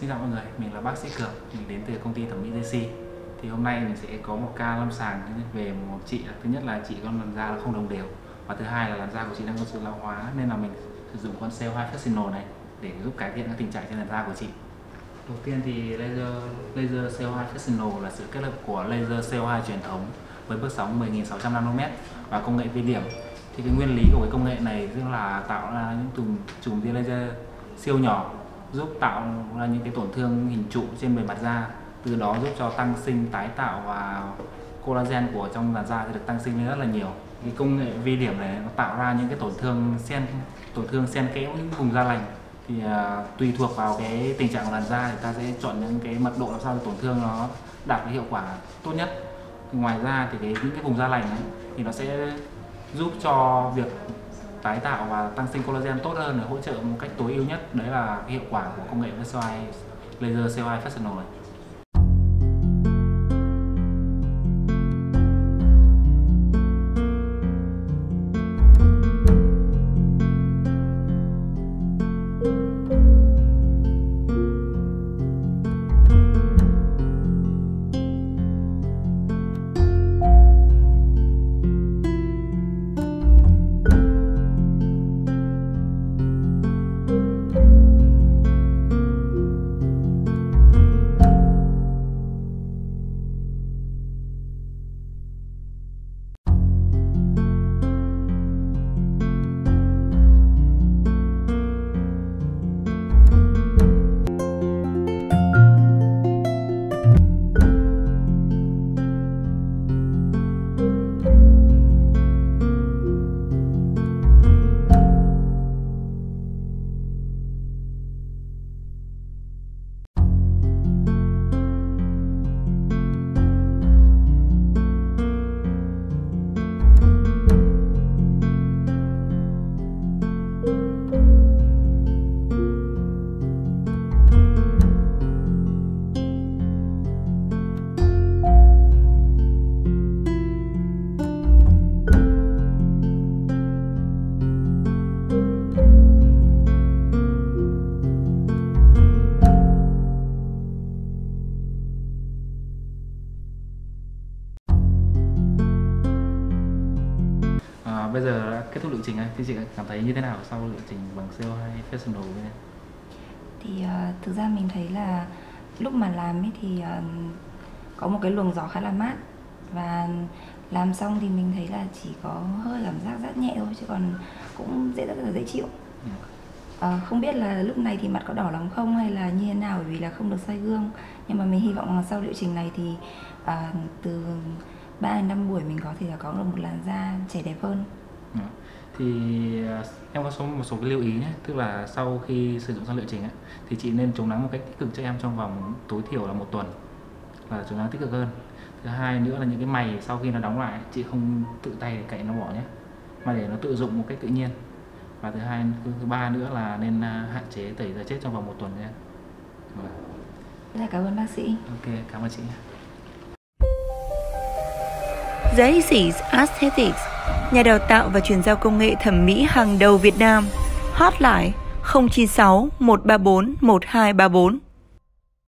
Xin chào mọi người, mình là bác sĩ Cường, mình đến từ công ty thẩm mỹ JC. Thì hôm nay mình sẽ có một ca lâm sàng về một chị. Thứ nhất là chị có làn da là không đồng đều, và thứ hai là làn da của chị đang có sự lão hóa, nên là mình sử dụng con CO2 Fractional này để giúp cải thiện các tình trạng trên làn da của chị. Đầu tiên thì laser CO2 Fractional là sự kết hợp của laser CO2 truyền thống với bước sóng 10.600 nanomet và công nghệ vi điểm. Thì cái nguyên lý của cái công nghệ này tức là tạo ra những chùm tia laser siêu nhỏ, giúp tạo ra những cái tổn thương hình trụ trên bề mặt da, từ đó giúp cho tăng sinh, tái tạo và collagen của trong làn da sẽ được tăng sinh lên rất là nhiều. Cái công nghệ vi điểm này nó tạo ra những cái tổn thương xen kẽ những vùng da lành. Thì tùy thuộc vào cái tình trạng của làn da thì ta sẽ chọn những cái mật độ làm sao tổn thương nó đạt cái hiệu quả tốt nhất. Ngoài ra thì những cái vùng da lành ấy, thì nó sẽ giúp cho việc tái tạo và tăng sinh collagen tốt hơn, để hỗ trợ một cách tối ưu nhất. Đấy là cái hiệu quả của công nghệ laser CO2 Fractional này. Bây giờ đã kết thúc liệu trình thì chị cảm thấy như thế nào sau liệu trình bằng CO2 Fractional bên em? Thì thực ra mình thấy là lúc mà làm ấy thì có một cái luồng gió khá là mát, và làm xong thì mình thấy là chỉ có hơi cảm giác rát nhẹ thôi, chứ còn cũng rất là dễ chịu. Không biết là lúc này thì mặt có đỏ lắm không hay là như thế nào, bởi vì là không được soi gương, nhưng mà mình hy vọng là sau liệu trình này thì từ 3 đến 5 buổi mình có thể là có được một làn da trẻ đẹp hơn. Thì em có một số cái lưu ý nhé, tức là sau khi sử dụng xong liệu trình ấy, thì chị nên chống nắng một cách tích cực cho em trong vòng tối thiểu là 1 tuần, là chống nắng tích cực hơn. Thứ hai nữa là những cái mày sau khi nó đóng lại, chị không tự tay cạy nó bỏ nhé, mà để nó tự dụng một cách tự nhiên. Và thứ ba nữa là nên hạn chế tẩy da chết trong vòng 1 tuần nhé. Cảm ơn bác sĩ. Ok, cảm ơn chị. JC Aesthetics, nhà đào tạo và chuyển giao công nghệ thẩm mỹ hàng đầu Việt Nam. Hotline 096 134 1234.